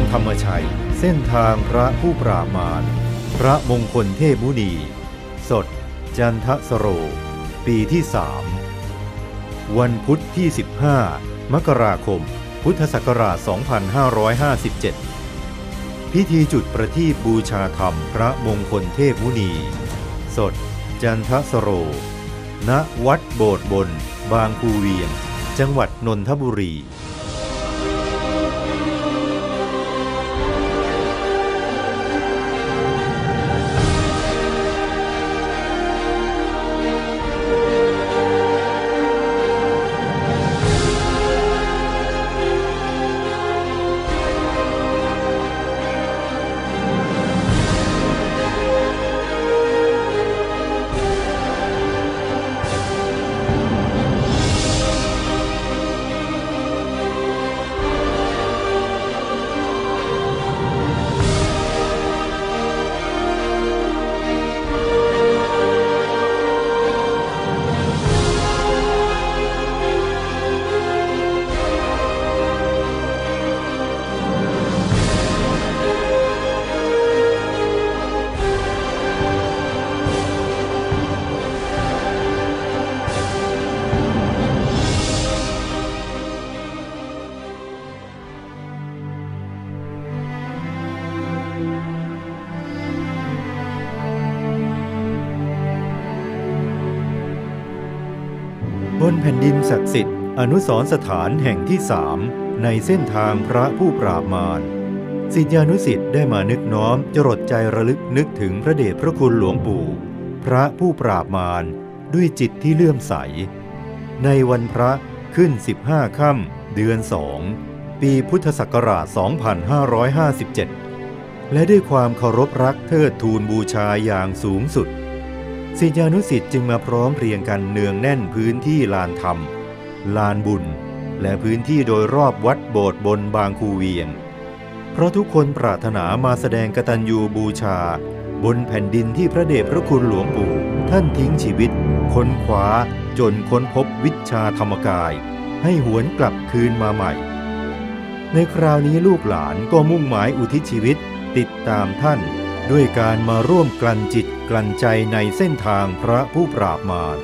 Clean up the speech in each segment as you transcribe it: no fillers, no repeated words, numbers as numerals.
ธรรมชัยเส้นทางพระผู้ปราบมารพระมงคลเทพมุนีสดจันทสโรปีที่3วันพุธที่15มกราคมพุทธศักราช2557พิธีจุดประทีปบูชาธรรมพระมงคลเทพมุนีสดจันทสโรณวัดโบสถ์บนบางคูเวียงจังหวัดนนทบุรีบนแผ่นดินศักดิ์สิทธิ์อนุสรณ์สถานแห่งที่3ในเส้นทางพระผู้ปราบมารศิษยานุศิษย์ได้มานึกน้อมจรดใจระลึกนึกถึงพระเดชพระคุณหลวงปู่พระผู้ปราบมารด้วยจิตที่เลื่อมใสในวันพระขึ้น15ค่ำเดือน2ปีพุทธศักราช2557และด้วยความเคารพรักเทิดทูนบูชาอย่างสูงสุดศิษยานุศิษย์จึงมาพร้อมเพรียงกันเนืองแน่นพื้นที่ลานธรรมลานบุญและพื้นที่โดยรอบวัดโบสถ์บนบางคูเวียงเพราะทุกคนปรารถนามาแสดงกตัญญูบูชาบนแผ่นดินที่พระเดชพระคุณหลวงปู่ท่านทิ้งชีวิตค้นคว้าจนค้นพบวิชาธรรมกายให้หวนกลับคืนมาใหม่ในคราวนี้ลูกหลานก็มุ่งหมายอุทิศชีวิตติดตามท่านด้วยการมาร่วมกลั่นจิตกลั่นใจในเส้นทางพระผู้ปราบมาร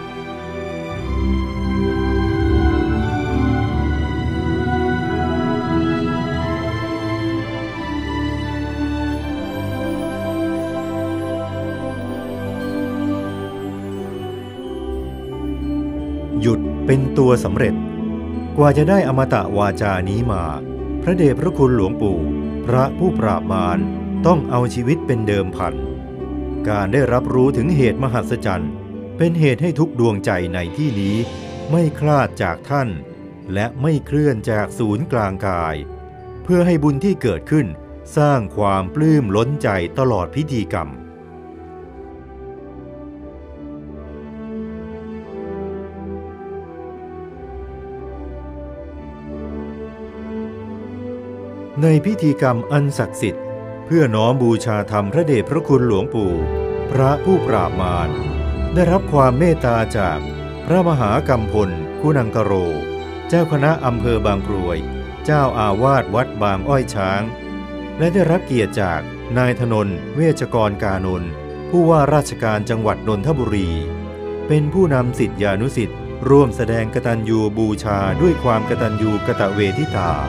หยุดเป็นตัวสำเร็จกว่าจะได้อมตะวาจานี้มาพระเดชพระคุณหลวงปู่พระผู้ปราบมารต้องเอาชีวิตเป็นเดิมพันการได้รับรู้ถึงเหตุมหัศจรรย์เป็นเหตุให้ทุกดวงใจในที่นี้ไม่คลาดจากท่านและไม่เคลื่อนจากศูนย์กลางกายเพื่อให้บุญที่เกิดขึ้นสร้างความปลื้มล้นใจตลอดพิธีกรรมในพิธีกรรมอันศักดิ์สิทธิ์เพื่อน้อมบูชาธรรมพระเดชพระคุณหลวงปู่พระผู้ปราบมารได้รับความเมตตาจากพระมหากัมพลคุณังกโรเจ้าคณะอำเภอบางกรวยเจ้าอาวาสวัดบางอ้อยช้างและได้รับเกียรติจากนายธนนท์เวชกรกานนท์ผู้ว่าราชการจังหวัดนนทบุรีเป็นผู้นำศิษยานุศิษย์ร่วมแสดงกตัญญูบูชาด้วยความกตัญญูกตเวทิตา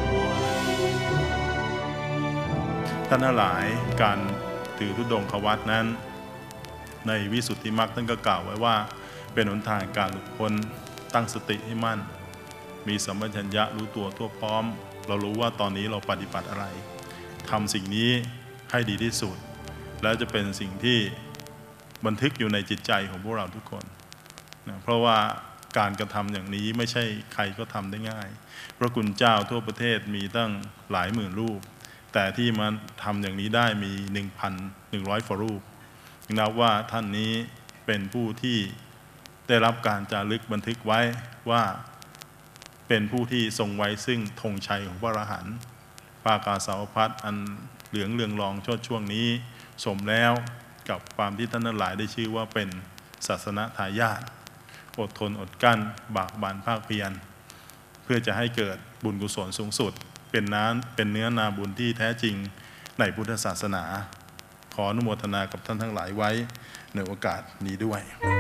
ท่านทั้งหลายการถือธุดงควัตรนั้นในวิสุทธิมรรคท่านก็กล่าวไว้ว่าเป็นหนทางการหลุดพ้นตั้งสติให้มั่นมีสัมปชัญญะรู้ตัวทั่วพร้อมเรารู้ว่าตอนนี้เราปฏิบัติอะไรทำสิ่งนี้ให้ดีที่สุดแล้วจะเป็นสิ่งที่บันทึกอยู่ในจิตใจของพวกเราทุกคนนะเพราะว่าการกระทำอย่างนี้ไม่ใช่ใครก็ทำได้ง่ายพระคุณเจ้าทั่วประเทศมีตั้งหลายหมื่นรูปแต่ที่มาทำอย่างนี้ได้มี 1,100 ฝ่ารูปนับว่าท่านนี้เป็นผู้ที่ได้รับการจารึกบันทึกไว้ว่าเป็นผู้ที่ทรงไว้ซึ่งธงชัยของพระอรหันต์ปากาสาวพัสอันเหลืองเรืองรองโชติช่วงนี้สมแล้วกับความที่ท่านทั้งหลายได้ชื่อว่าเป็นศาสนทายาทอดทนอดกั้นบากบั่นภาคเพียรเพื่อจะให้เกิดบุญกุศลสูงสุดเป็นเนื้อนาบุญที่แท้จริงในพุทธศาสนาขออนุโมทนากับท่านทั้งหลายไว้ในโอกาสนี้ด้วย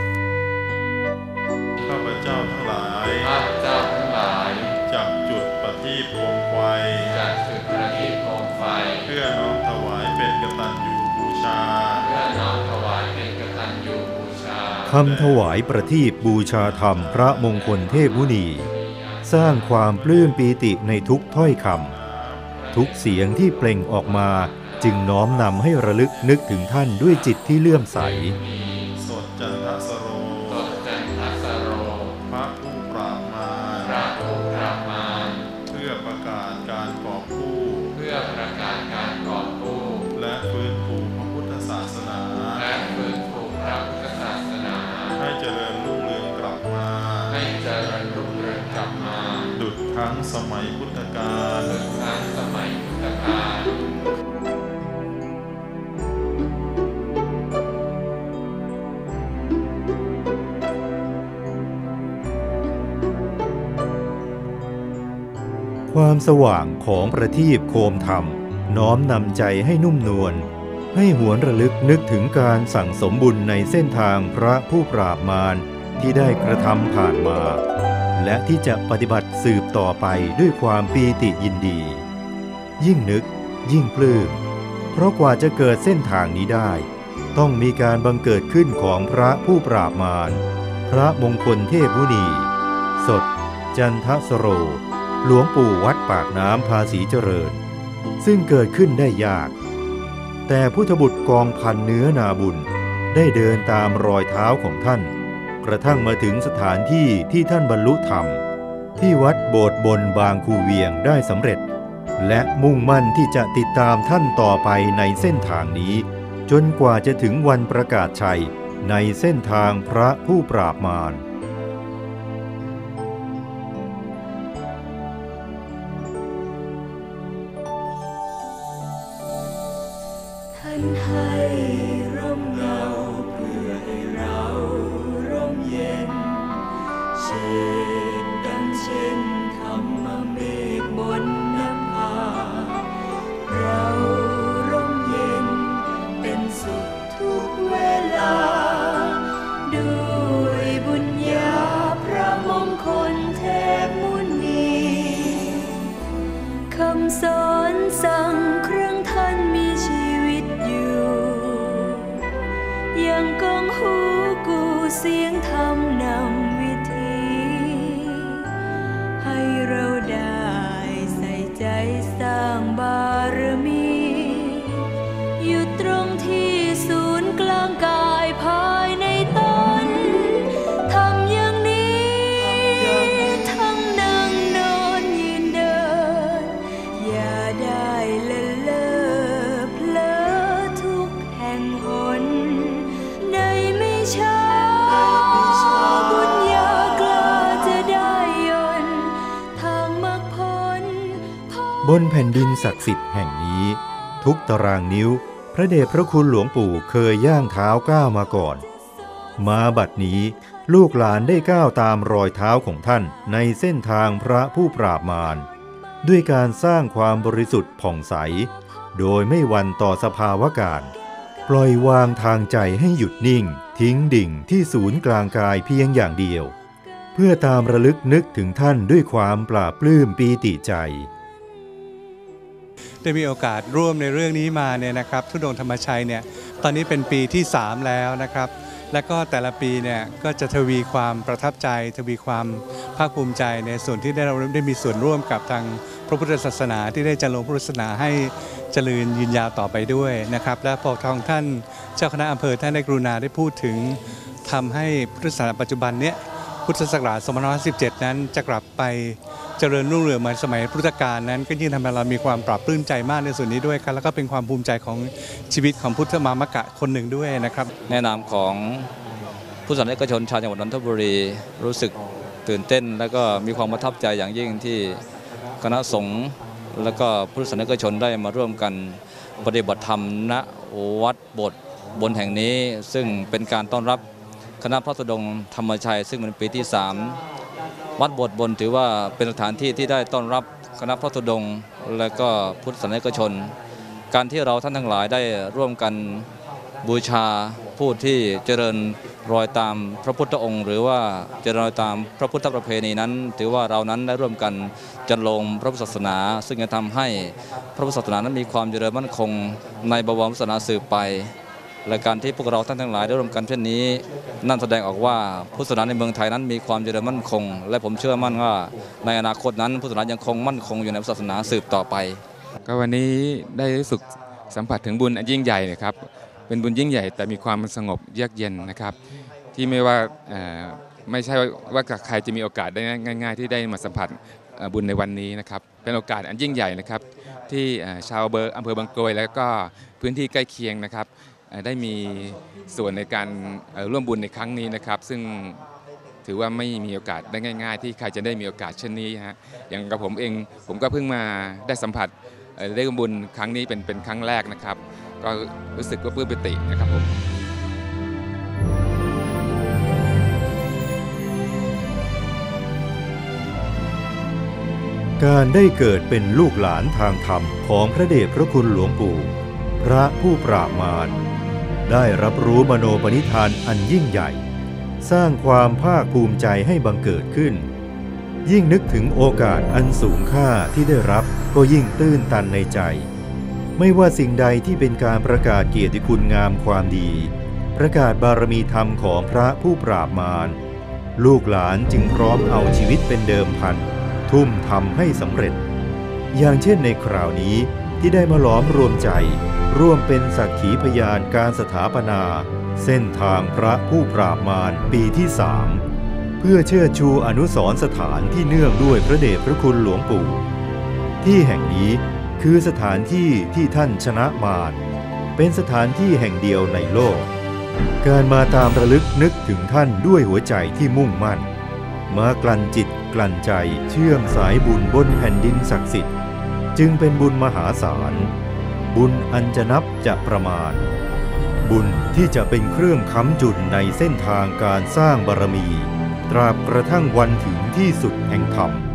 ข้าพเจ้าทั้งหลายจากจุดประทีปโคมไฟเพื่อน้อมถวายเป็นกตัญญูบูชาคำถวายประทีปบูชาธรรมพระมงคลเทพมุนีสร้างความปลื้มปีติในทุกถ้อยคำทุกเสียงที่เปล่งออกมาจึงน้อมนำให้ระลึกนึกถึงท่านด้วยจิตที่เลื่อมใสสดจันทสโรพระผู้ปราบมารเพื่อประกาศการกอบกู้และฟื้นฟูพระพุทธศาสนาให้เจริญรุ่งเรืองกลับมาดุจครั้งสมัยพุทธกาลความสว่างของประทีปโคมธรรมน้อมนำใจให้นุ่มนวลให้หวนระลึกนึกถึงการสั่งสมบุญในเส้นทางพระผู้ปราบมารที่ได้กระทำผ่านมาและที่จะปฏิบัติสืบต่อไปด้วยความปีติยินดียิ่งนึกยิ่งปลื้มเพราะกว่าจะเกิดเส้นทางนี้ได้ต้องมีการบังเกิดขึ้นของพระผู้ปราบมารพระมงคลเทพมุนีสดจันทสโรหลวงปู่วัดปากน้ำภาษีเจริญซึ่งเกิดขึ้นได้ยากแต่พุทธบุตรกองพันเนื้อนาบุญได้เดินตามรอยเท้าของท่านกระทั่งมาถึงสถานที่ที่ท่านบรรลุธรรมที่วัดโบสถ์บนบางคูเวียงได้สำเร็จและมุ่งมั่นที่จะติดตามท่านต่อไปในเส้นทางนี้จนกว่าจะถึงวันประกาศชัยในเส้นทางพระผู้ปราบมารให้ร่มเงาเพื่อให้เราร่มเย็นเช่นดังเช่นธรรมเมฆบนนภาเราร่มเย็นเป็นสุขทุกเวลาด้วยบุญญาพระมงคลเทพมุนีคำสอนสั่งเครื่องท่านมีชีวิตยังก้องหูกูเสียงธรรมนำวิธีให้เราได้ใส่ใจสร้างบารมีอยู่ตรงที่ศูนย์กลางกายภายในตนทำอย่างนี้ทั้งนั่งนอนยืนเดินอย่าได้เล่นเล่อเพลอทุกแห่งหนบุญญากล้าจะได้ยนต์ทางมรรคผลบนแผ่นดินศักดิ์สิทธิ์แห่งนี้ทุกตารางนิ้วพระเดชพระคุณหลวงปู่เคยย่างเท้าก้าวมาก่อนมาบัดนี้ลูกหลานได้ก้าวตามรอยเท้าของท่านในเส้นทางพระผู้ปราบมารด้วยการสร้างความบริสุทธิ์ผ่องใสโดยไม่หวั่นต่อสภาวะการปล่อยวางทางใจให้หยุดนิ่งทิ้งดิ่งที่ศูนย์กลางกายเพียงอย่างเดียวเพื่อตามระลึกนึกถึงท่านด้วยความปลาบปลื้มปีติใจได้มีโอกาสร่วมในเรื่องนี้มาเนี่ยนะครับธุดงค์ธรรมชัยเนี่ยตอนนี้เป็นปีที่3แล้วนะครับและก็แต่ละปีเนี่ยก็จะทวีความประทับใจทวีความภาคภูมิใจในส่วนที่เราได้มีส่วนร่วมกับทางพระพุทธศาสนาที่ได้เจริญพุทธศาสนาให้เจริญยืนยาวต่อไปด้วยนะครับและพอทางท่านเจ้าคณะอำเภอท่านได้กรุณาได้พูดถึงทำให้พุทธศาสนาปัจจุบันเนี้ยพุทธศักราช2517นั้นจะกลับไปเจริญรุ่งเรืองเหมือนสมัยพุทธกาลนั้นก็ยิ่งทำให้เรามีความปลาบปลื้มใจมากในส่วนนี้ด้วยครับแล้วก็เป็นความภูมิใจของชีวิตของพุทธมามกะคนหนึ่งด้วยนะครับแนะนำของผู้สนับสนุนเอกชนชาวจังหวัดนนทบุรีรู้สึกตื่นเต้นและก็มีความประทับใจอย่างยิ่งที่คณะสงฆ์และก็ผู้สนับสนุนเอกชนได้มาร่วมกันปฏิบัติธรรมณวัดโบสถ์บนแห่งนี้ซึ่งเป็นการต้อนรับคณะพระธุดงค์ธรรมชัยซึ่งเป็นปีที่3วัดโบสถ์บนถือว่าเป็นสถานที่ที่ได้ต้อนรับคณะพระธุดงค์และก็พุทธศาสนิกชนการที่เราท่านทั้งหลายได้ร่วมกันบูชาผู้ที่เจริญรอยตามพระพุทธองค์หรือว่าเจริญรอยตามพระพุทธประเพณีนั้นถือว่าเรานั้นได้ร่วมกันจันลงพระพุทธศาสนาซึ่งจะทำให้พระพุทธศาสนานั้นมีความเจริญมั่นคงในบวรศาสนาสืบไปและการที่พวกเราท่านทั้งหลายได้ร่วมกันเช่นนี้นั่นแสดงออกว่าพุทธศาสนาในเมืองไทยนั้นมีความเจริญมั่นคงและผมเชื่อมั่นว่าในอนาคตนั้นพุทธศาสนายังคงมั่นคงอยู่ในศาสนาสืบต่อไปก็วันนี้ได้รู้สึกสัมผัสถึงบุญอันยิ่งใหญ่นะครับเป็นบุญยิ่งใหญ่แต่มีความสงบเยือกเย็นนะครับที่ไม่ว่าไม่ใช่ว่าใครจะมีโอกาสได้ง่ายๆที่ได้มาสัมผัสบุญในวันนี้นะครับเป็นโอกาสอันยิ่งใหญ่นะครับที่ชาวอำเภอบางกรวยและก็พื้นที่ใกล้เคียงนะครับได้มีส่วนในการร่วมบุญในครั้งนี้นะครับซึ่งถือว่าไม่มีโอกาสได้ง่ายๆที่ใครจะได้มีโอกาสเช่นนี้ฮะอย่างกับผมเองผมก็เพิ่งมาได้สัมผัสได้ร่วมบุญครั้งนี้เป็นครั้งแรกนะครับก็รู้สึกว่าปลื้มปิตินะครับผมการได้เกิดเป็นลูกหลานทางธรรมของพระเดชพระคุณหลวงปู่พระผู้ปราบมารได้รับรู้มโนปณิธานอันยิ่งใหญ่สร้างความภาคภูมิใจให้บังเกิดขึ้นยิ่งนึกถึงโอกาสอันสูงค่าที่ได้รับก็ยิ่งตื้นตันในใจไม่ว่าสิ่งใดที่เป็นการประกาศเกียรติคุณงามความดีประกาศบารมีธรรมของพระผู้ปราบมารลูกหลานจึงพร้อมเอาชีวิตเป็นเดิมพันทุ่มทำให้สำเร็จอย่างเช่นในคราวนี้ที่ได้มาล้อมรวมใจร่วมเป็นสักขีพยานการสถาปนาเส้นทางพระผู้ปราบมารปีที่3เพื่อเชิดชูอนุสรณ์สถานที่เนื่องด้วยพระเดชพระคุณหลวงปู่ที่แห่งนี้คือสถานที่ที่ท่านชนะมารเป็นสถานที่แห่งเดียวในโลกการมาตามระลึกนึกถึงท่านด้วยหัวใจที่มุ่งมั่นมากลั่นจิตกลั่นใจเชื่อมสายบุญบนแผ่นดินศักดิ์สิทธิ์จึงเป็นบุญมหาศาลบุญอันจะนับจะประมาณบุญที่จะเป็นเครื่องค้ำจุนในเส้นทางการสร้างบารมีตราบกระทั่งวันถึงที่สุดแห่งธรรม